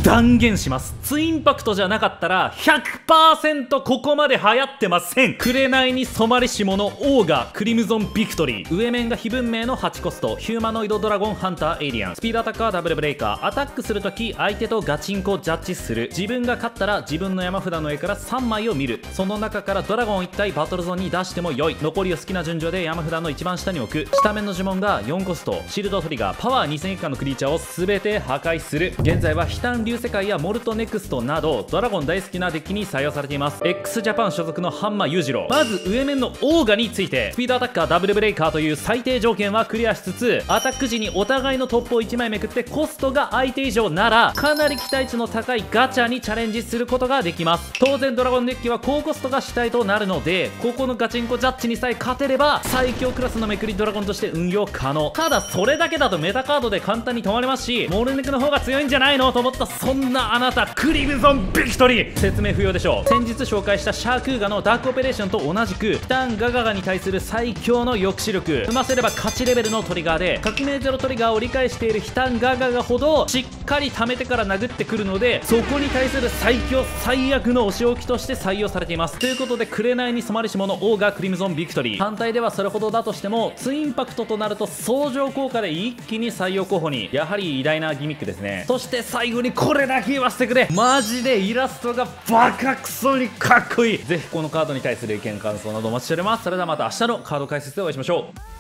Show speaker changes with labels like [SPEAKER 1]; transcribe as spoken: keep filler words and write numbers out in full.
[SPEAKER 1] 断言します。ツインパクトじゃなかったら ひゃくパーセント ここまで流行ってません。紅に染まりし者オーガクリムゾンビクトリー。上面が非文明のはちコストヒューマノイドドラゴンハンターエイリアン。スピードアタッカーダブルブレイカー。アタックするとき相手とガチンコジャッジする。自分が勝ったら自分の山札の上からさんまいを見る。その中からドラゴンいち体バトルゾーンに出しても良い。残りを好きな順序で山札の一番下に置く。下面の呪文がよんコストシールドトリガー。パワーにせん以下のクリーチャーを全て破壊する。現在は悲嘆竜世界やモルトネクストなどドラゴン大好きなデッキに採用されています。 x ジャパン所属のハンマ裕次郎。まず上面のオーガについて、スピードアタッカーダブルブレイカーという最低条件はクリアしつつ、アタック時にお互いのトップをいちまいめくってコストが相手以上ならかなり期待値の高いガチャにチャレンジすることができます。当然ドラゴンデッキは高コストが主体となるので、ここのガチンコジャッジにさえ勝てれば最強クラスのめくりドラゴンとして運用可能。ただそれだけだとメタカードで簡単に止まれますし、モルネクの方が強いんじゃないのと思った、そんなあなたクリムゾンビクトリー説明不要でしょう。先日紹介したシャークーガのダークオペレーションと同じくティタンガガガに対する最強の抑止力、踏ませれば勝ちレベルのトリガーで、革命ゼロトリガーを理解しているティタンガガガほどしっかり貯めてから殴ってくるので、そこに対する最強最悪のお仕置きとして採用されています。ということで紅に染まりし者オーガクリムゾンビクトリー。反対ではそれほどだとしてもツインパクトとなると相乗効果で一気に採用候補に。やはり偉大なギミックですね。そして最後にこれだけ言わせてくれ、マジでイラストがバカクソにかっこいい。ぜひこのカードに対する意見感想などお待ちしております。それではまた明日のカード解説でお会いしましょう。